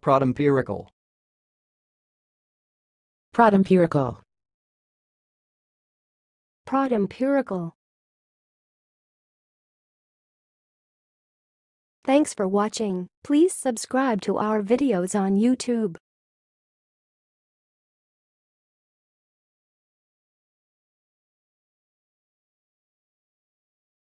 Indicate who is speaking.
Speaker 1: protempirical,
Speaker 2: protempirical,
Speaker 3: protempirical. Thanks for watching. Please subscribe to our videos on YouTube.